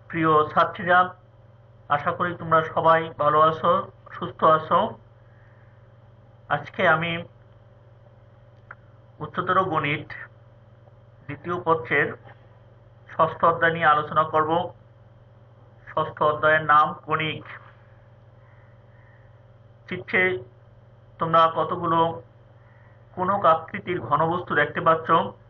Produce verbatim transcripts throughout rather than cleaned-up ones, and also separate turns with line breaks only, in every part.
প্রিয় ছাত্রীরা, আশা করি তোমরা সবাই ভালো আছো, সুস্থ আছো। আজকে আমি উচ্চতর গণিত দ্বিতীয় পত্রের ষষ্ঠ অধ্যায় নিয়ে আলোচনা করব। ষষ্ঠ অধ্যায়ের নাম কণিক। চিত্রে তোমরা কতগুলো কোনক আকৃতির ঘনবস্তু দেখতে পাচ্ছ।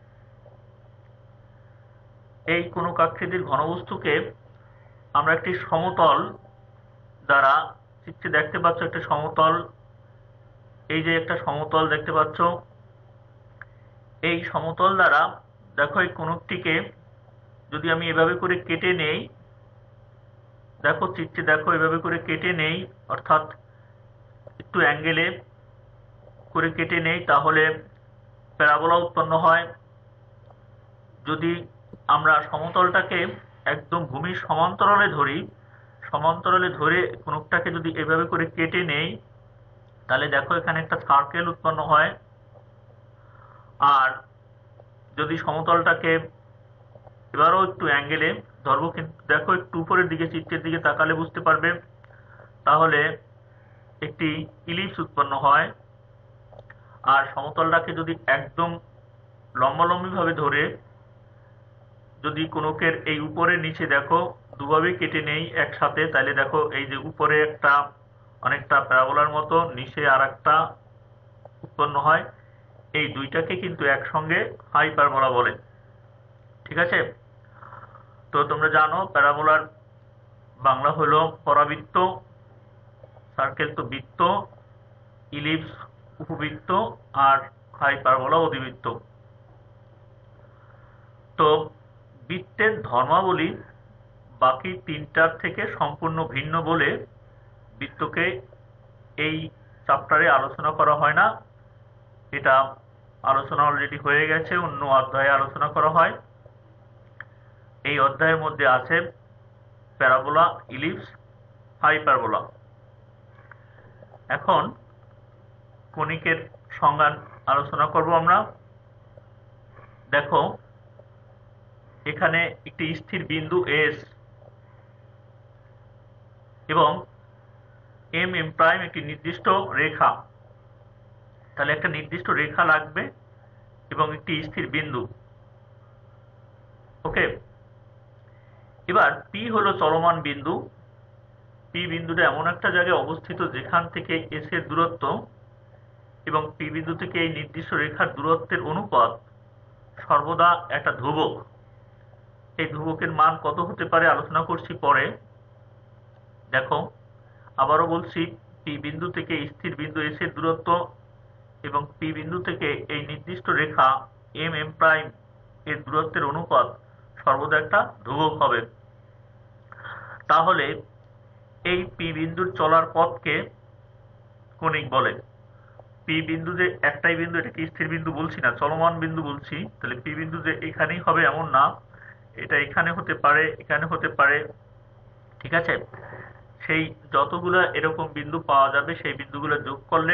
এই কোনক আকৃতির ঘনবস্তুকে আমরা একটি সমতল দ্বারা, চিত্রে দেখতে পাচ্ছ একটা সমতল, এই যে একটা সমতল দেখতে পাচ্ছ, এই সমতল দ্বারা দেখো এই কোনকটিকে যদি আমি এভাবে করে কেটে নেই, দেখো চিত্রে দেখো এভাবে করে কেটে নেই, অর্থাৎ একটু অ্যাঙ্গেলে করে কেটে নেই, তাহলে প্যারাবোলা উৎপন্ন হয়। যদি আমরা সমতলটাকে একদম ভূমির সমান্তরালে ধরি, সমান্তরালে ধরে কোনকটাকে যদি এভাবে করে কেটে নেই, তাহলে দেখো এখানে একটা সার্কেল উৎপন্ন হয়। আর যদি সমতলটাকে এবারও একটু অ্যাঙ্গেলে ধরবো, কিন্তু দেখো একটু উপরের দিকে, চিত্রের দিকে তাকালে বুঝতে পারবে, তাহলে একটি ইলিপস উৎপন্ন হয়। আর সমতলটাকে যদি একদম লম্বালম্বি ভাবে ধরে যদি কোনকের এই উপরে নিচে দেখো দুভাবে কেটে নেই একসাথে, তাহলে দেখো এই যে উপরে একটা অনেকটা প্যারাবোলার মতো, নিচে আর একটা উৎপন্ন হয়। এই দুইটাকে কিন্তু একসঙ্গে হাইপারবোলা বলে। ঠিক আছে? তো তোমরা জানো প্যারাবোলার বাংলা হলো পরাবৃত্ত, সার্কেল তো বৃত্ত, ইলিপস উপবৃত্ত, আর হাইপারবোলা অধিবৃত্ত। তো বৃত্তের ধর্মাবলী বাকি তিনটার থেকে সম্পূর্ণ ভিন্ন বলে বৃত্তকে এই চ্যাপ্টারে আলোচনা করা হয় না। এটা আলোচনা অলরেডি হয়ে গেছে, অন্য অধ্যায়ে আলোচনা করা হয়। এই অধ্যায়ের মধ্যে আছে প্যারাবোলা, ইলিপস, হাইপারবোলা। এখন কণিকের সংজ্ঞা আলোচনা করব আমরা। দেখো এখানে একটি স্থির বিন্দু এস এবং এম এম প্রাইম একটি নির্দিষ্ট রেখা, তাহলে একটা নির্দিষ্ট রেখা লাগবে এবং একটি স্থির বিন্দু। ওকে, এবার পি হলো চলমান বিন্দু। পি বিন্দুটা এমন একটা জায়গায় অবস্থিত যেখান থেকে এস এর দূরত্ব এবং পি বিন্দু থেকে এই নির্দিষ্ট রেখার দূরত্বের অনুপাত সর্বদা একটা ধ্রুবক। এই ধ্রুবকের মান কত হতে পারে আলোচনা করছি পরে। দেখো আবারও বলছি, পি বিন্দু থেকে স্থির বিন্দু এস এর দূরত্ব এবং পি বিন্দু থেকে এই নির্দিষ্ট রেখা এম এম প্রাইম এর দূরত্বের অনুপাত সর্বদা একটা ধ্রুবক হবে। তাহলে এই পি বিন্দুর চলার পথকে কণিক বলে। পি বিন্দু যে একটাই বিন্দু, এটাকে স্থির বিন্দু বলছি না, চলমান বিন্দু বলছি। তাহলে পি বিন্দু যে এখানেই হবে এমন না, এটা এখানে হতে পারে, এখানে হতে পারে। ঠিক আছে? সেই যতগুলো এরকম বিন্দু পাওয়া যাবে সেই বিন্দুগুলো যোগ করলে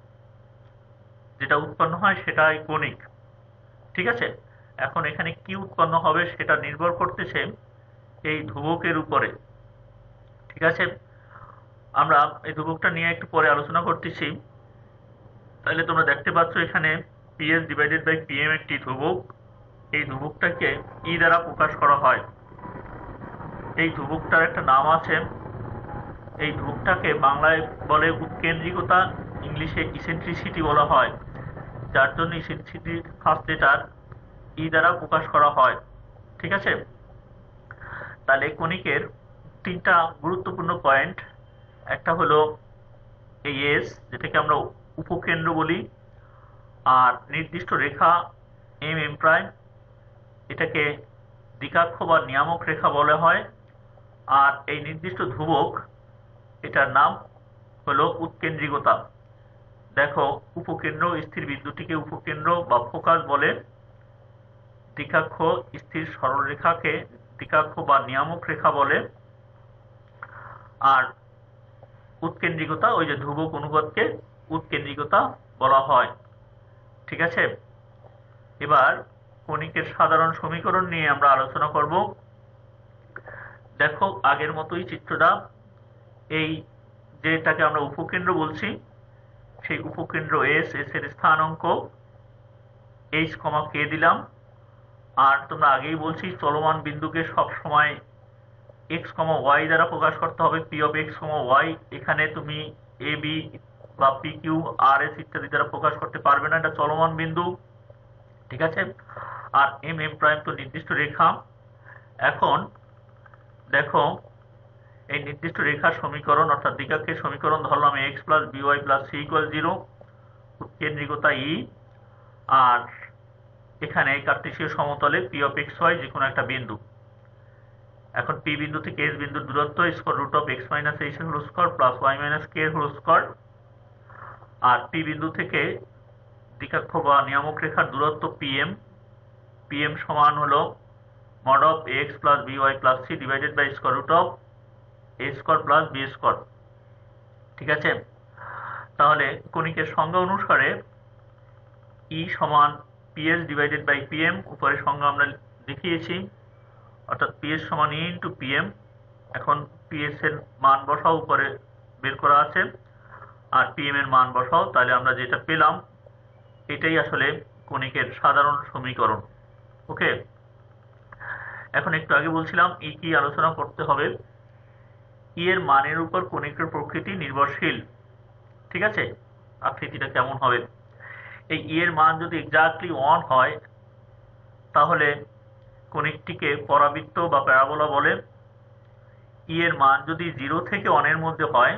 যেটা উৎপন্ন হয় সেটাই কণিক। ঠিক আছে? এখন এখানে কি উৎপন্ন হবে সেটা নির্ভর করতেছে এই ধ্রুবকের উপরে। ঠিক আছে? আমরা এই ধ্রুবকটা নিয়ে একটু পরে আলোচনা করতেছি। তাহলে তোমরা দেখতে পাচ্ছ এখানে পিএস ডিভাইডেড বাই পিএম একটি ধ্রুবক। এই ধ্রুবকটাকে ই দ্বারা প্রকাশ করা হয়। এই ধ্রুবকটার একটা নাম আছে। এই ধ্রুবকটাকে বাংলায় বলে উৎকেন্দ্রিকতা, ইংলিশে ইসেন্ট্রিসিটি বলা হয়, যার জন্য ইসেন্ট্রিসিটির ফার্স্ট লেটার ই দ্বারা প্রকাশ করা হয়। ঠিক আছে? তাহলে কণিকের তিনটা গুরুত্বপূর্ণ পয়েন্ট, একটা হলো এই এস, যেটাকে আমরা উপকেন্দ্র বলি, আর নির্দিষ্ট রেখা এম এম প্রাইম, এটাকে দ্বিকাক্ষ বা নিয়ামক রেখা বলা হয়। আর এই নির্দিষ্ট ধ্রুবক, এটার নাম হলো উৎকেন্দ্রিকতা। দেখো উপকেন্দ্র স্থির বিন্দুটিকে উপকেন্দ্র বা ফোকাস বলে, দ্বিকাক্ষ স্থির সরল রেখাকে দ্বিকাক্ষ বা নিয়ামক রেখা বলে, আর উৎকেন্দ্রিকতা ওই যে ধ্রুবক অনুপাতকে উৎকেন্দ্রিকতা বলা হয়। ঠিক আছে? এবার কণিকের সাধারণ সমীকরণ নিয়ে আমরা আলোচনা করব। দেখো আগের মতোই চিত্রটা, এই যেটাকে আমরা উপকেন্দ্র বলছি সেই উপকেন্দ্র এস, এস এর স্থানাঙ্ক এইচ কমা কে দিলাম। আর তোমরা আগেই বলছি চলমান বিন্দুকে সব সময় এক্স কমা ওয়াই দ্বারা প্রকাশ করতে হবে, P of X comma Y. এখানে তুমি এ বি বা পি কিউ আর এস ইত্যাদি দ্বারা প্রকাশ করতে পারবে না, এটা চলমান বিন্দু, ঠিক আছে। আর এম এম প্রাইম তো নির্দিষ্ট রেখা। এখন দেখো এই নির্দিষ্ট রেখার সমীকরণ অর্থাৎ দ্বিঘাক্ষের সমীকরণ ধরলাম X plus BY plus C equal zero, কেন্দ্রিকতা ই, আর এখানে কার্টেসীয় সমতলে পি অফ এক্স ওয়াই যে কোনো একটা বিন্দু। এখন পি বিন্দু থেকে এস বিন্দুর দূরত্ব square root of X minus H whole square plus Y minus K whole square. আর পি বিন্দু থেকে দ্বিঘাক্ষ বা নিয়ামক রেখার দূরত্ব পিএম, পিএম সমান হলো mod of X plus BY plus C divided by square root of A square plus B square, ঠিক আছে। তাহলে কণিকের সংজ্ঞা অনুসারে ই সমান পিএস ডিভাইডেড বাই পিএম, উপরে সংজ্ঞা আমরা দেখিয়েছি, অর্থাৎ পিএস সমান ই ইন্টু পিএম। এখন পিএস এর মান বসাও, উপরে বের করা আছে, আর পিএম এর মান বসাও, তাহলে আমরা যেটা পেলাম এটাই আসলে কণিকের সাধারণ সমীকরণ। ওকে, এখন একটু আগে বলছিলাম ই কি আলোচনা করতে হবে। ই এর মানের উপর কণিকের প্রকৃতি নির্ভরশীল, ঠিক আছে। আকৃতিটা কেমন হবে, এই ই এর মান যদি এক্স্যাক্টলি ওয়ান হয় তাহলে কণিকটিকে পরাবৃত্ত বা প্যারাবোলা বলে। ই এর মান যদি জিরো থেকে ওয়ানের মধ্যে হয়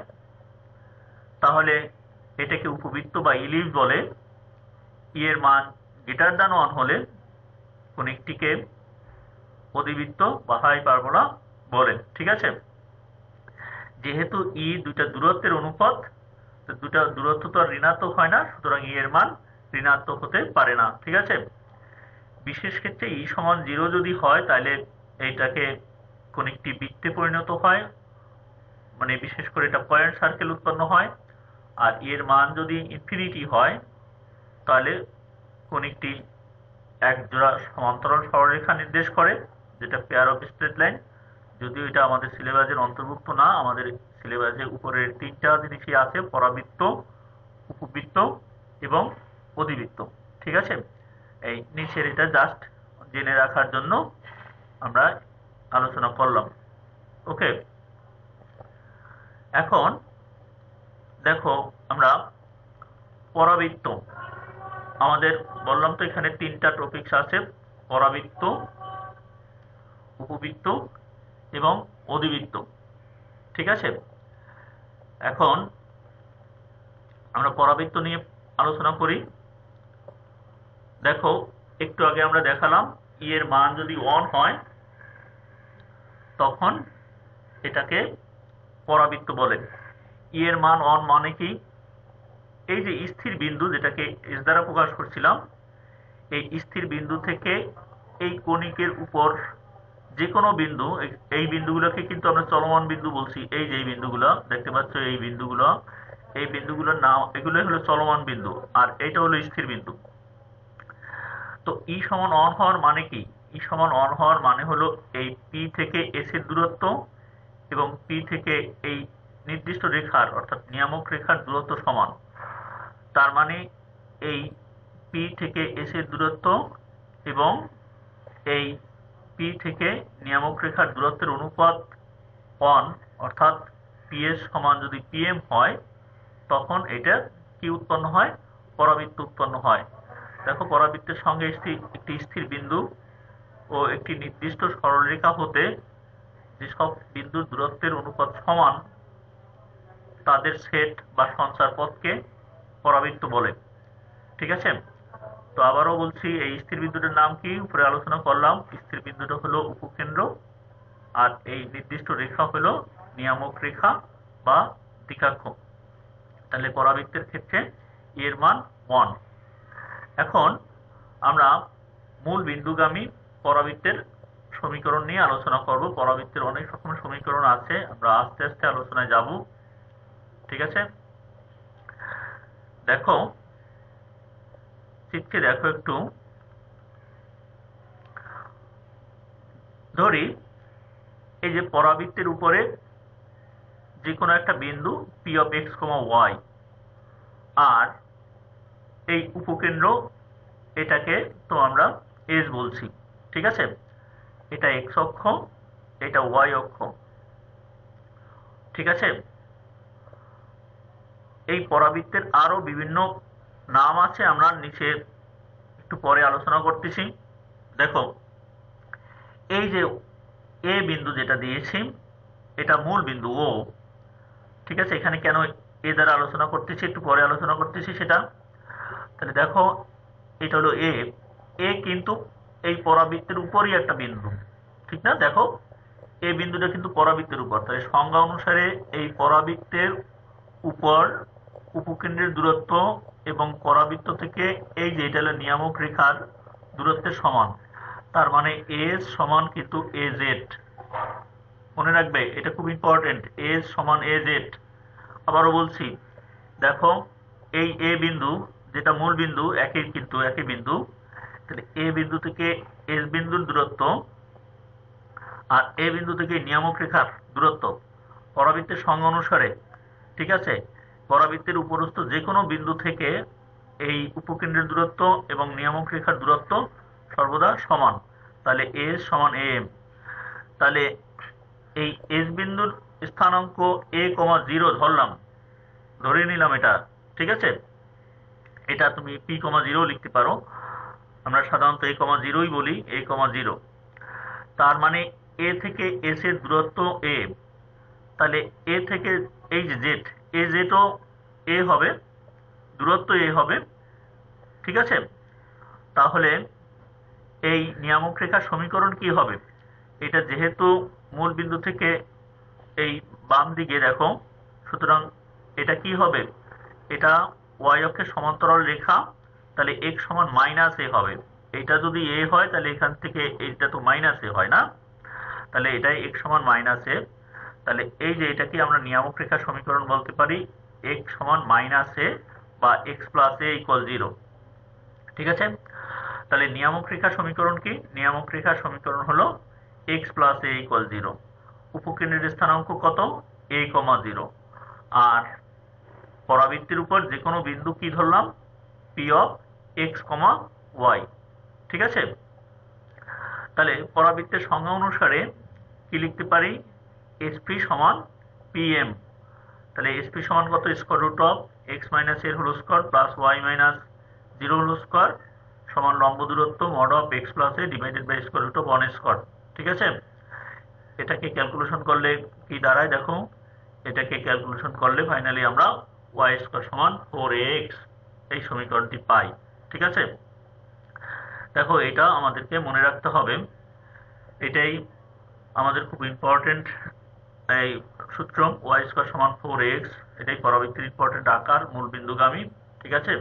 তাহলে এটাকে উপবৃত্ত বা ইলিপস বলে। ই এর মান গ্রেটার দ্যান ওয়ান হলে কণিকটিকে অধিবৃত্ত বা হাইপারবোলা বলে, ঠিক আছে। যেহেতু ই দুইটা দূরত্বের অনুপাত, দুটা দূরত্ব তো আর ঋণাত্মক হয় না, সুতরাং ই এর মান ঋণাত্মক হতে পারে না, ঠিক আছে। বিশেষ ক্ষেত্রে ই সমান জিরো যদি হয় তাহলে এইটাকে কণিকটি বৃত্তে পরিণত হয়, মানে বিশেষ করে এটা পয়েন্ট সার্কেল উৎপন্ন হয়। আর এর মান যদি ইনফিনিটি হয় তাহলে কণিকটি এক জোড়া সমান্তরাল সরলরেখা নির্দেশ করে, যেটা পেয়ার অফ স্ট্রেট লাইন। যদিও এটা আমাদের সিলেবাসের অন্তর্ভুক্ত না, আমাদের সিলেবাসে উপরের তিনটা জিনিসই আছে, পরাবৃত্ত, উপবৃত্ত এবং অধিবৃত্ত, ঠিক আছে। এই নিচের এটা জাস্ট জেনে রাখার জন্য আমরা আলোচনা করলাম। ওকে, এখন দেখো আমরা পরাবৃত্ত, আমাদের বললাম তো এখানে তিনটা টপিকস আছে, পরাবৃত্ত, উপবৃত্ত এবং অধিবৃত্ত, ঠিক আছে। এখন আমরা পরাবৃত্ত নিয়ে আলোচনা করি। দেখো একটু আগে আমরা দেখালাম ই এর মান যদি ওয়ান হয় তখন এটাকে পরাবৃত্ত বলে। ই এর মান ওয়ান মানে কি, এই যে স্থির বিন্দু যেটাকে এস দ্বারা প্রকাশ করছিলাম, এই স্থির বিন্দু থেকে এই কণিকের উপর যে কোনো বিন্দু, এই বিন্দুগুলোকে কিন্তু আমরা চলমান বিন্দু বলছি। এই যে বিন্দুগুলো দেখতে পাচ্ছ, এই বিন্দুগুলো, এই বিন্দুগুলোর নাম, এগুলো হলো চলমান বিন্দু, আর এইটা হলো স্থির বিন্দু। তো ই সমান ওয়ান হওয়ার মানে কি, ই সমান ওয়ান হওয়ার মানে হলো এই পি থেকে এস এর দূরত্ব এবং পি থেকে এই নির্দিষ্ট রেখার অর্থাৎ নিয়ামক রেখার দূরত্ব সমান। তার মানে এই পি থেকে এস এর দূরত্ব এবং এই পি থেকে নিয়ামক রেখার দূরত্বের অনুপাত ওয়ান, অর্থাৎ পিএস সমান যদি পিএম হয় তখন এটা কি উৎপন্ন হয়, পরাবৃত্ত উৎপন্ন হয়। দেখো পরাবৃত্তের সঙ্গে একটি স্থির বিন্দু ও একটি নির্দিষ্ট সরলরেখা হতে যেসব বিন্দুর দূরত্বের অনুপাত সমান তাদের সেট বা সঞ্চার পথকে পরাবৃত্ত বলে, ঠিক আছে। তো আবারও বলছি, এই স্থির বিন্দুটার নাম কি, উপরে আলোচনা করলাম। স্থির বিন্দুটা হলো উপকেন্দ্র, আর এই নির্দিষ্ট রেখা হলো নিয়ামক রেখা বা দ্বিঘাক্ষ। তাহলে পরাবৃত্তের ক্ষেত্রে এর মান ওয়ান। এখন আমরা মূল বিন্দুগামী পরাবৃত্তের সমীকরণ নিয়ে আলোচনা করব। পরাবৃত্তের অনেক রকমের সমীকরণ আছে, আমরা আস্তে আস্তে আলোচনায় যাব, ঠিক আছে। দেখো চিত্রে দেখো একটু, ধরি এই যে পরাবৃত্তের উপরে যে কোনো একটা বিন্দু P of X comma Y, আর এই উপকেন্দ্র এটাকে তো আমরা এস বলছি, ঠিক আছে? এটা এক্স অক্ষ, এটা ওয়াই অক্ষ, ঠিক আছে? এই পরাবৃত্তের আরো বিভিন্ন নাম আছে, আমরা নিচে একটু পরে আলোচনা করতেছি। দেখো, এই যে এ বিন্দু যেটা দিয়েছি এটা মূল বিন্দু ও, ঠিক আছে? এখানে কেন এ দ্বারা আলোচনা করতেছি একটু পরে আলোচনা করতেছি সেটা। তাহলে দেখো, এটা হলো এ, এ কিন্তু এই পরাবৃত্তের উপরই একটা বিন্দু, ঠিক না? দেখো, এই বিন্দুটা কিন্তু পরাবৃত্তের উপর, তাহলে সংজ্ঞা অনুসারে এই পরাবৃত্তের উপর উপকেন্দ্রের দূরত্ব এবং পরাবৃত্ত থেকে এই যে এটা হলো নিয়ামক রেখার দূরত্বের সমান, তার মানে এস সমান কিন্তু এ জেড। মনে রাখবে, এটা খুব ইম্পর্টেন্ট, এস সমান এ জেড। আবারও বলছি, দেখো এই এ বিন্দু যেটা মূল বিন্দু, একই কিন্তু একই বিন্দু, তাহলে এ বিন্দু থেকে এস বিন্দুর দূরত্ব আর এ বিন্দু থেকে নিয়ামক রেখার দূরত্ব পরাবৃত্তের সংজ্ঞা অনুসারে, ঠিক আছে, পরাবৃত্তের উপরস্থ যে কোনো বিন্দু থেকে এই উপকেন্দ্রের দূরত্ব এবং নিয়ামক রেখার দূরত্ব সর্বদা সমান। তাহলে এস সমান এ এম। তাহলে এই এস বিন্দুর স্থানাঙ্ক এ কমা জিরো ধরলাম, ধরে নিলাম এটা, ঠিক আছে? এটা তুমি পি কমা জিরো লিখতে পারো, আমরা সাধারণত এ কমা জিরোই বলি, এ কমা জিরো। তার মানে এ থেকে এস এর দূরত্ব এ, তাহলে এ থেকে এই যে জেড, এ জেডও এ হবে, দূরত্ব এ হবে, ঠিক আছে? তাহলে এই নিয়ামক রেখার সমীকরণ কি হবে? এটা যেহেতু মূল বিন্দু থেকে এই বাম দিকে দেখো, সুতরাং এটা কি হবে? এটা ওয়াই অক্ষের সমান্তরাল রেখা, তাহলে এক্স সমান মাইনাস এ হবে। এটা যদি এ হয় তাহলে এখান থেকে এইটা তো মাইনাস এ হয় না, তাহলে এটাই এক্স সমান মাইনাস এ। তাহলে এই যে এটাকে আমরা নিয়ামক রেখার সমীকরণ বলতে পারি এক্স সমান মাইনাস এ বা X plus A equal zero, ঠিক আছে? তাহলে নিয়ামক রেখার সমীকরণ কি? নিয়ামক রেখার সমীকরণ হলো X plus A equal zero. উপকেন্দ্রের স্থানাঙ্ক কত? এ কমা জিরো। আর পরাবৃত্তের উপর যে কোনো বিন্দু কি ধরলাম? P of X comma Y, ঠিক আছে? তাহলে পরাবৃত্তের সংজ্ঞা অনুসারে কি লিখতে পারি? এসপি সমান পিএম। তাহলে এসপি সমান কত? Square root of X minus এর whole square plus Y minus zero whole square সমান লম্ব দূরত্ব mod of X plus A divided by square root of one square, ঠিক আছে? এটাকে ক্যালকুলেশন করলে কি দাঁড়ায় দেখো, এটাকে ক্যালকুলেশন করলে ফাইনালি আমরা ওয়াই স্কোয়ার সমান ফোর এক্স এই সমীকরণটি পাই, ঠিক আছে? দেখো, এটা আমাদেরকে মনে রাখতে হবে, এটাই আমাদের খুব ইম্পর্টেন্ট এই সূত্র, ওয়াই স্কোয়ার সমান ফোর এক্স, এটাই পরাবৃত্তির ইম্পর্টেন্ট আকার মূল বিন্দুগামী, ঠিক আছে?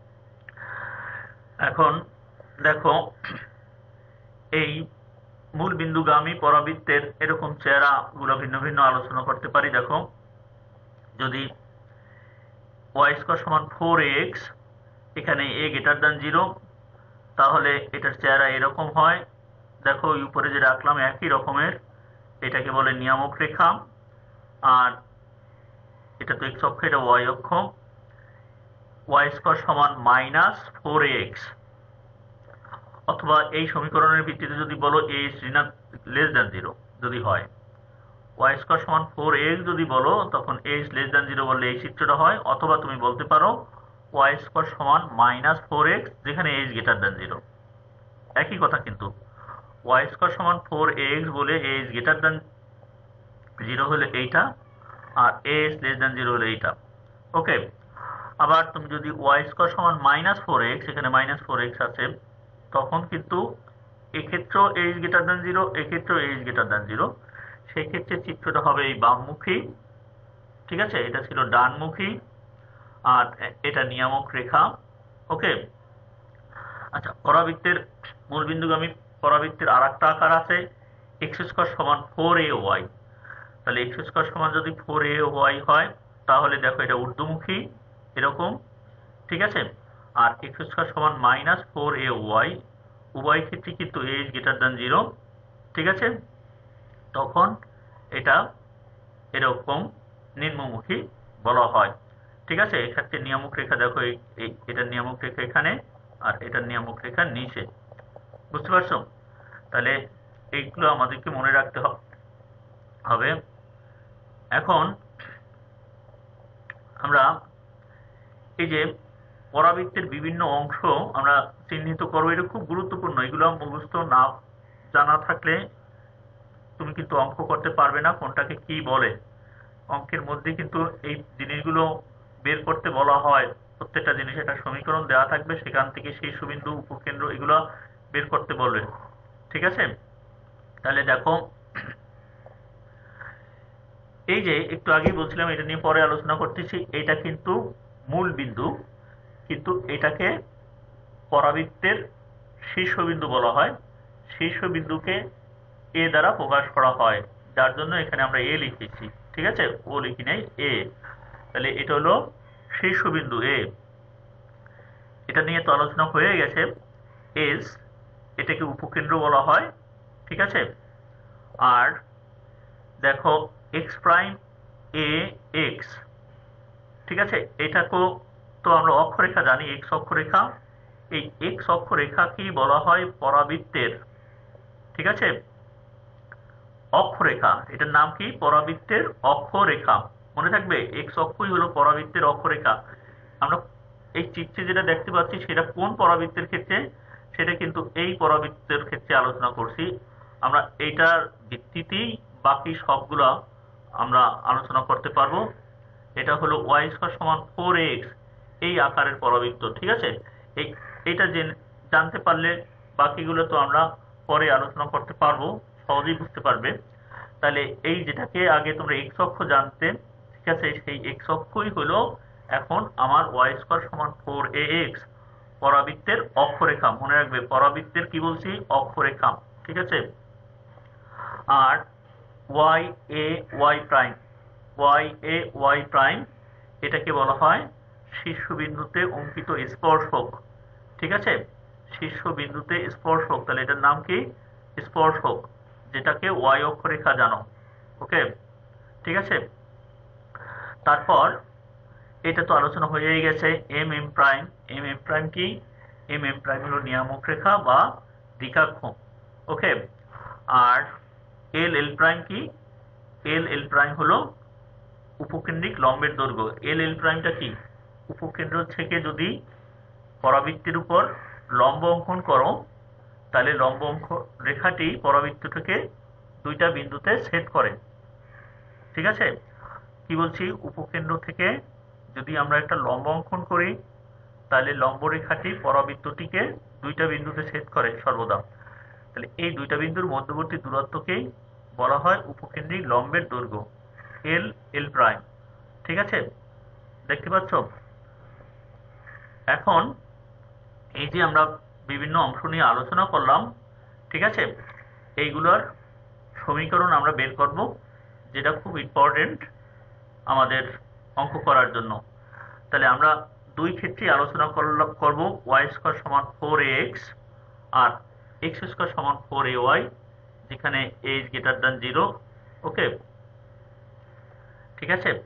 এখন দেখো, এই মূল বিন্দুগামী পরাবৃত্তের এরকম চেহারা গুলো ভিন্ন ভিন্ন আলোচনা করতে পারি। দেখো, যদি ওয়াই স্কোয়ার সমান ফোর এক্স, এখানে এ গ্রেটার দ্যান জিরো, তাহলে এটার চেহারা এরকম হয়। দেখো, ওই উপরে যে রাখলাম একই রকমের, এটাকে বলে নিয়ামক রেখা, আর এটা তো এক্স অক্ষ, এটা ওয়াই অক্ষ। ওয়াই স্কোয়ার সমান মাইনাস ফোর এক্স, অথবা এই সমীকরণের ভিত্তিতে যদি বলো A is less than zero যদি হয়, ওয়াই স্কোয়ার সমান ফোর এক্স যদি বলো তখন A is less than zero বললে এই চিত্রটা হয়, অথবা তুমি বলতে পারো ওয়াই স্কোয়ার সমান মাইনাস ফোর এক্স যেখানে A is greater than zero, একই কথা কিন্তু। ওয়াই স্কোয়ার সমান ফোর এক্স বলে A is greater than zero হলে এইটা, আর A is less than zero হলে এইটা, ওকে? আবার তুমি যদি ওয়াই স্কোয়ার সমান মাইনাস ফোর এক্স, এখানে মাইনাস ফোর এক্স আছে, তখন কিন্তু এক্ষেত্রেও A is greater than zero, এক্ষেত্রেও A is greater than zero, সেই ক্ষেত্রে চিত্রটা হবে এই বামমুখী, ঠিক আছে? এটা ছিল ডানমুখী, আর এটা নিয়ামক রেখা, ওকে? আচ্ছা, পরাবৃত্তের মূল বিন্দুগামী পরাবৃত্তের আর একটা আকার আছে এক্স স্কোয়ার সমান ফোর এ ওয়াই। তাহলে এক্স স্কোয়ার সমান যদি ফোর এ ওয়াই হয়, তাহলে দেখো এটা ঊর্ধ্বমুখী এরকম, ঠিক আছে? আর এক্স স্কোয়ার সমান মাইনাস ফোর এ ওয়াই, উভয় ক্ষেত্রে কিন্তু A is greater than zero, ঠিক আছে? তখন এটা এরকম নিম্নমুখী বলা হয়। ঠিক আছে, এক্ষেত্রে নিয়ামক রেখা দেখো, এই এটা নিয়ামক রেখা এখানে আর এটা নিয়ামক রেখার নিচে, বুঝতে পারছো? তাহলে এইগুলো আমাদেরকে মনে রাখতে হবে। এখন আমরা এই যে পরাবৃত্তের বিভিন্ন অংশ আমরা চিহ্নিত করবো, এটা খুব গুরুত্বপূর্ণ। এগুলো মুখস্থ না জানা থাকলে তুমি কিন্তু অঙ্ক করতে পারবে না, কোনটাকে কি বলে। অঙ্কের মধ্যে কিন্তু এই জিনিসগুলো বের করতে বলা হয়। প্রত্যেকটা জিনিস একটা সমীকরণ দেওয়া থাকবে, সেখান থেকে শীর্ষবিন্দু, উপকেন্দ্র এগুলো বের করতে বলবে। ঠিক আছে, তাহলে দেখো এই যে একটু আগেই বলছিলাম, এটা নিয়ে পরে আলোচনা করতেছি, এটা কিন্তু মূল বিন্দু, কিন্তু এটাকে পরাবৃত্তের শীর্ষবিন্দু বলা হয়। শীর্ষবিন্দুকে এ দ্বারা প্রকাশ করা হয়, যার জন্য এখানে আমরা এ লিখেছি। ঠিক আছে, ও লিখি নাই, এ। তাহলে এটা হলো শীর্ষবিন্দু এ। এটা নিয়ে তো আলোচনা হয়ে গেছে। এস, এটাকে উপকেন্দ্র বলা হয়। ঠিক আছে, আর দেখো এক্স প্রাইম এ এক্স, ঠিক আছে, এটাকেও তো আমরা অক্ষরেখা জানি, এক্স অক্ষরেখা। এই এক্স অক্ষরেখা কি বলা হয়? পরাবৃত্তের, ঠিক আছে, অক্ষরেখা। এটার নাম কি? পরাবৃত্তের অক্ষরেখা। মনে থাকবে, এক্স অক্ষই হলো পরাবৃত্তের অক্ষরেখা। আমরা এই চিত্রে যেটা দেখতে পাচ্ছি সেটা কোন পরাবৃত্তের ক্ষেত্রে? সেটা কিন্তু এই পরাবৃত্তের ক্ষেত্রে আলোচনা করছি আমরা। এইটার ভিত্তিতেই বাকি সবগুলা আমরা আলোচনা করতে পারবো। এটা হলো ওয়াই স্কয়ার সমান ফোর এক্স, এই আকারের পরাবৃত্ত। ঠিক আছে, এই এটা জানতে পারলে বাকিগুলো তো আমরা পরে আলোচনা করতে পারবো, সহজেই বুঝতে পারবে। তাহলে এই যেটাকে আগে তোমরা এক্স অক্ষ জানতে, ঠিক আছে, সেই এক্স অক্ষই হলো এখন আমার ওয়াই স্কয়ার সমান ফোর এ এক্স, পরাবৃত্তের অক্ষরেখা। মনে রাখবে, পরাবৃত্তের কি বলছি? অক্ষরেখা। ঠিক আছে, আর Y A Y prime, Y A Y prime, এটাকে বলা হয় শীর্ষবিন্দুতে অঙ্কিত স্পর্শক। ঠিক আছে, শীর্ষবিন্দুতে স্পর্শক, তাহলে এটার নাম কি? স্পর্শক, যেটাকে ওয়াই অক্ষরেখা জানো। ওকে, ঠিক আছে। তারপর এটা তো আলোচনা হয়েই গেছে, M M prime. M M prime কি? এম এম প্রাইম হলো নিয়ামক রেখা বা দ্বিকাক্ষ। ওকে, আর এল এল প্রাইম কি? এল এল প্রাইম হলো উপকেন্দ্রিক লম্বের দৈর্ঘ্য। এল এল প্রাইমটা কি? উপকেন্দ্র থেকে যদি পরাবৃত্তের উপর লম্ব অঙ্কন করো, তাহলে লম্ব অঙ্ক রেখাটি পরাবৃত্তটাকে দুইটা বিন্দুতে ছেদ করে। ঠিক আছে, কি বলছি? উপকেন্দ্র থেকে যদি আমরা একটা লম্ব অঙ্কন করি, তাহলে লম্ব রেখাটি পরাবৃত্তটিকে দুইটা বিন্দুতে ছেদ করে সর্বদা। তাহলে এই দুইটা বিন্দুর মধ্যবর্তী দূরত্বকেই বলা হয় উপকেন্দ্রিক লম্বের দৈর্ঘ্য, এল এল প্রাইম। ঠিক আছে, দেখতে পাচ্ছ? এখন এই যে আমরা বিভিন্ন অংশ নিয়ে আলোচনা করলাম, ঠিক আছে, এইগুলোর সমীকরণ আমরা বের করব, যেটা খুব ইম্পর্টেন্ট আমাদের অঙ্ক করার জন্য। তাহলে আমরা দুই ক্ষেত্রে আলোচনা করব, ওয়াই স্কয়ার সমান ফোর এ এক্স আর এক্স স্কয়ার সমান ফোর এ ওয়াই, যেখানে A is greater than zero. Okay, ঠিক আছে।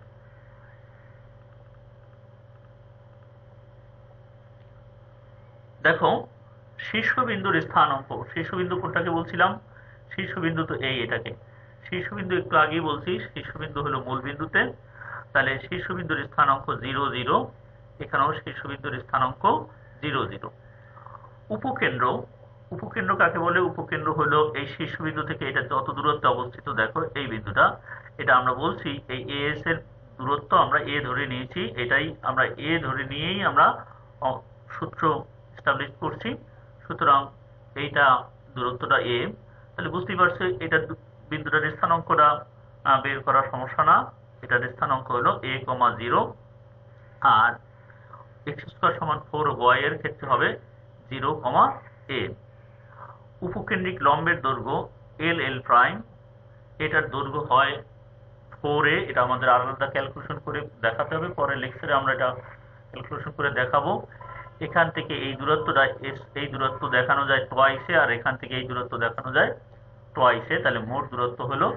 দেখো শীর্ষবিন্দুর স্থানাঙ্ক, শীর্ষবিন্দু কোনটাকে বলছিলাম? শীর্ষবিন্দু তো এই, এটাকে শীর্ষবিন্দু একটু আগেই বলছি, শীর্ষবিন্দু হলো মূল বিন্দুতে। তাহলে শীর্ষবিন্দুর স্থানাঙ্ক জিরো জিরো, এখানেও শীর্ষবিন্দুর স্থানাঙ্ক জিরো জিরো। উপকেন্দ্র, উপকেন্দ্র কাকে বলে? উপকেন্দ্র হলো এই শীর্ষবিন্দু থেকে এটা যত দূরত্বে অবস্থিত, দেখো এই বিন্দুটা, এটা আমরা বলছি এই এ এস এর দূরত্ব আমরা এ ধরে নিয়েছি, এটাই আমরা এ ধরে নিয়েই আমরা সূত্র এস্টাবলিশ করছি। সুতরাং এইটা দূরত্বটা এ। তাহলে বুঝতেই পারছো এটা বিন্দুটার স্থানাঙ্কটা বের করার সমস্যা না, এটার স্থানাঙ্ক হলো এ কমা জিরো। আর এক্স স্কয়ার সমান ফোর ওয়াই এর ক্ষেত্রে হবে জিরো কমা এ। উপকেন্দ্রিক লম্বের দৈর্ঘ্য এল এল প্রাইম, এটার দৈর্ঘ্য হয় ফোর এ। এটা আমাদের আলাদা ক্যালকুলেশন করে দেখাতে হবে, পরে লেকচারে আমরা এটা ক্যালকুলেশন করে দেখাবো। এখান থেকে এই দূরত্বটা, এই দূরত্ব দেখানো যায় টোয়াইসে, আর এখান থেকে এই দূরত্ব দেখানো যায় টোয়াইসে। তাহলে মোট দূরত্ব হলো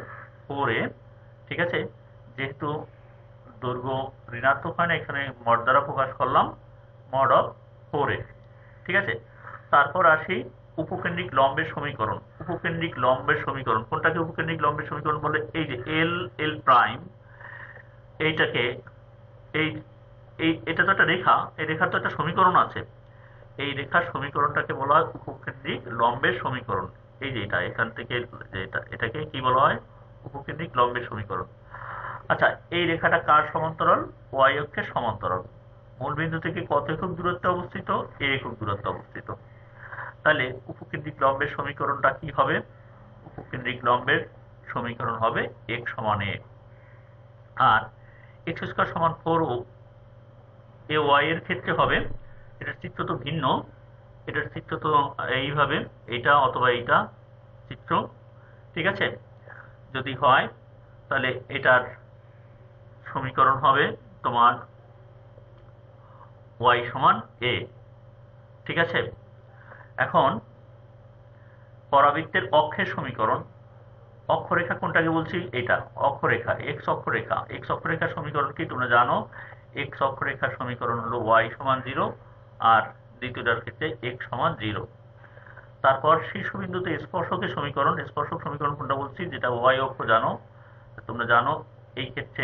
ফোর এ, ঠিক আছে, যেহেতু দৈর্ঘ্য ঋণাত্মক হয় না, এখানে মড দ্বারা প্রকাশ করলাম, মড অফ ফোর এ, ঠিক আছে। তারপর আসি উপকেন্দ্রিক লম্বের সমীকরণ। উপকেন্দ্রিক লম্বের সমীকরণ কোনটাকে উপকেন্দ্রিক লম্বের সমীকরণ বলে? এই যে এল এল প্রাইম, এইটাকে এই এই এটা তো একটা রেখা, এই রেখার তো একটা সমীকরণ আছে, এই রেখার সমীকরণটাকে বলা হয় উপকেন্দ্রিক লম্বের সমীকরণ। এই যে এটা এখান থেকে এটা এটাকে কি বলা হয়? উপকেন্দ্রিক লম্বের সমীকরণ। আচ্ছা, এই রেখাটা কার সমান্তরাল? ওয়াই অক্ষের সমান্তরাল। মূলবিন্দু থেকে কত একক দূরত্বে অবস্থিত? এ একক দূরত্বে অবস্থিত। তাহলে উপকেন্দ্রিক লম্বের সমীকরণটা কি হবে? উপকেন্দ্রিক লম্বের সমীকরণ হবে x সমান a, আর এক্স স্কয়ার সমান ফোর ও এ ওয়াই এর ক্ষেত্রে হবে, এটার চিত্র তো ভিন্ন, এটার চিত্র তো এইভাবে, এইটা অথবা এইটা চিত্র, ঠিক আছে। যদি হয় তাহলে এটার সমীকরণ হবে তোমার y সমান a, ঠিক আছে। এখন পরাবৃত্তের অক্ষের সমীকরণ, অক্ষরেখা কোনটাকে বলছি? এটা অক্ষরেখা, এক্স অক্ষরেখা। এক্স অক্ষরেখার সমীকরণ কি তোমরা জানো? এক্স অক্ষরেখার সমীকরণ হলো y সমান জিরো, আর দ্বিতীয়টার ক্ষেত্রে x সমান জিরো। তারপর শীর্ষবিন্দুতে স্পর্শকের সমীকরণ, স্পর্শক সমীকরণ কোনটা বলছি? যেটা y অক্ষ জানো, তোমরা জানো এই ক্ষেত্রে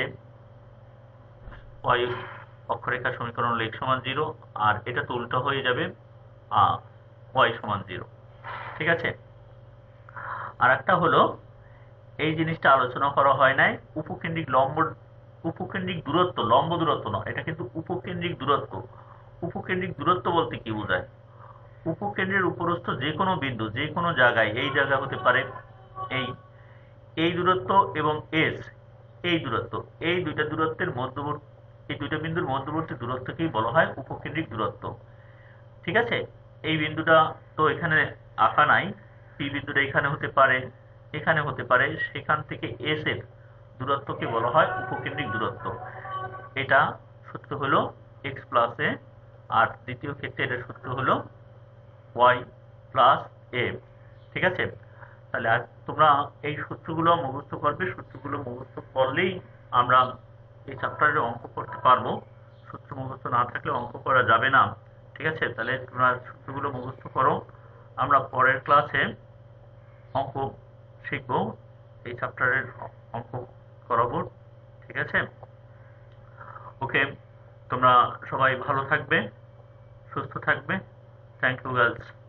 y অক্ষরেখার সমীকরণ হলো x সমান জিরো, আর এটা তো উল্টো হয়ে যাবে, y সমান জিরো, ঠিক আছে। আর একটা হলো, এই জিনিসটা আলোচনা করা হয় নাই, উপকেন্দ্রিক লম্ব উপকেন্দ্রিক দূরত্ব, লম্ব দূরত্ব নয়, এটা কিন্তু উপকেন্দ্রিক দূরত্ব। উপকেন্দ্রিক দূরত্ব বলতে কি বোঝায়? উপকেন্দ্রের উপরস্থ যে কোনো বিন্দু, যে কোনো জায়গায়, এই জায়গা হতে পারে এই এই দূরত্ব এবং এস, এই দূরত্ব, এই দুইটা দূরত্বের মধ্যবর্তী, এই দুইটা বিন্দুর মধ্যবর্তী দূরত্বকেই বলা হয় উপকেন্দ্রিক দূরত্ব, ঠিক আছে। এই বিন্দুটা তো এখানে আঁকা নাই, পি বিন্দুটা এখানে হতে পারে, এখানে হতে পারে, সেখান থেকে এস এর দূরত্বকে বলা হয় উপকেন্দ্রিক দূরত্ব। এটা সূত্র হলো এক্স প্লাস এ, আর দ্বিতীয় ক্ষেত্রে এটা সূত্র হলো ওয়াই প্লাস এ, ঠিক আছে। তাহলে আর তোমরা এই সূত্রগুলো মুখস্থ করবে, সূত্রগুলো মুখস্থ করলেই আমরা এই চ্যাপ্টারের অঙ্ক করতে পারবো। সূত্র মুখস্থ না থাকলে অঙ্ক করা যাবে না, ঠিক আছে। তাহলে তোমরা সূত্রগুলো মুখস্থ করো, আমরা পরের ক্লাসে অঙ্ক শিখবো, এই চ্যাপ্টারের অঙ্ক করাবো, ঠিক আছে। ওকে, তোমরা সবাই ভালো থাকবে, সুস্থ থাকবে। Thank you girls.